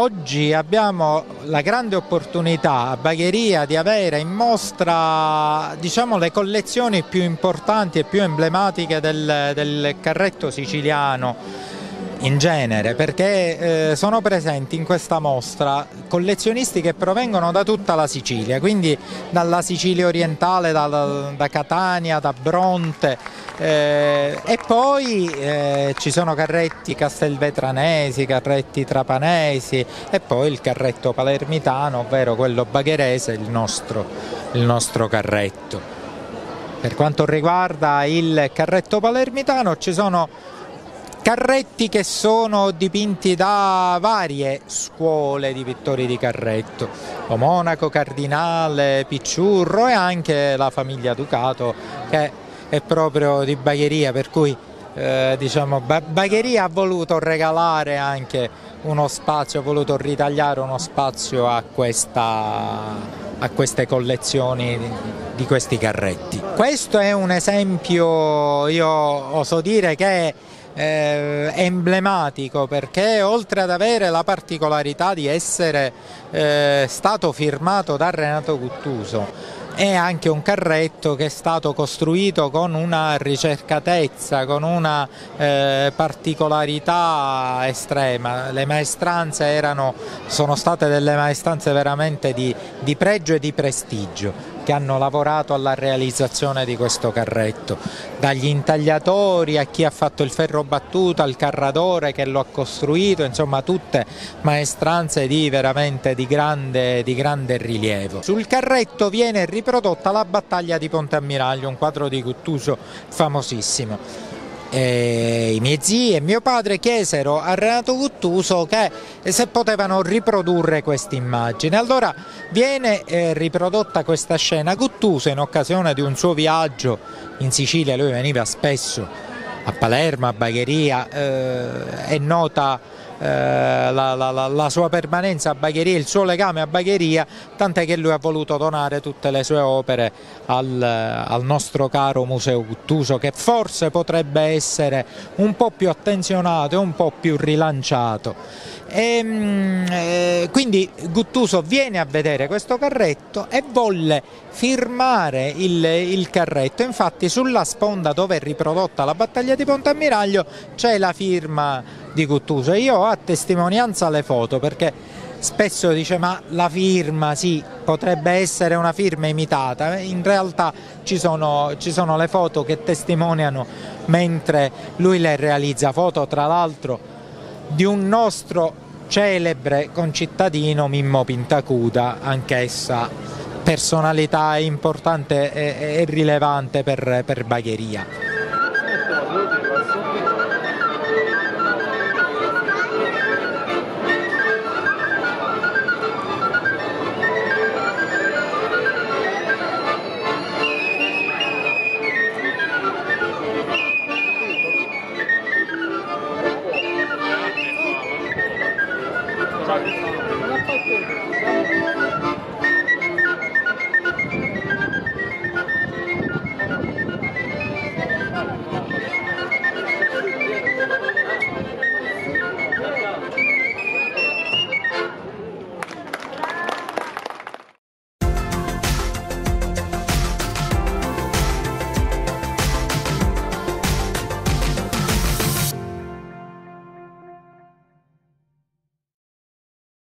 oggi abbiamo la grande opportunità a Bagheria di avere in mostra, diciamo, le collezioni più importanti e più emblematiche del carretto siciliano in genere, perché sono presenti in questa mostra collezionisti che provengono da tutta la Sicilia, quindi dalla Sicilia orientale, da Catania, da Bronte, e poi ci sono carretti castelvetranesi, carretti trapanesi e poi il carretto palermitano, ovvero quello bagherese, il nostro carretto. Per quanto riguarda il carretto palermitano, ci sono carretti che sono dipinti da varie scuole di pittori di carretto, o Monaco, Cardinale, Picciurro e anche la famiglia Ducato, che è proprio di Bagheria, per cui diciamo, Bagheria ha voluto regalare anche uno spazio, ha voluto ritagliare uno spazio a queste collezioni di questi carretti. Questo è un esempio, io oso dire, che è emblematico, perché oltre ad avere la particolarità di essere stato firmato da Renato Guttuso, è anche un carretto che è stato costruito con una ricercatezza, con una particolarità estrema. Le maestranze sono state delle maestranze veramente di pregio e di prestigio, che hanno lavorato alla realizzazione di questo carretto, dagli intagliatori a chi ha fatto il ferro battuto, al carradore che lo ha costruito, insomma tutte maestranze veramente di grande rilievo. Sul carretto viene riprodotta la battaglia di Ponte Ammiraglio, un quadro di Guttuso famosissimo. I miei zii e mio padre chiesero a Renato Guttuso che se potevano riprodurre questa immagine. Allora viene riprodotta questa scena. Guttuso, in occasione di un suo viaggio in Sicilia, lui veniva spesso a Palermo, a Bagheria, è nota la sua permanenza a Bagheria, il suo legame a Bagheria, tant'è che lui ha voluto donare tutte le sue opere al nostro caro Museo Guttuso, che forse potrebbe essere un po' più attenzionato e un po' più rilanciato. Quindi Guttuso viene a vedere questo carretto e volle firmare il carretto. Infatti sulla sponda dove è riprodotta la battaglia di Ponte Ammiraglio c'è la firma di Guttuso. Io ho a testimonianza le foto, perché spesso dice ma la firma sì, potrebbe essere una firma imitata, in realtà ci sono le foto che testimoniano mentre lui le realizza, foto tra l'altro di un nostro celebre concittadino, Mimmo Pintacuda, anch'essa personalità importante e rilevante per Bagheria.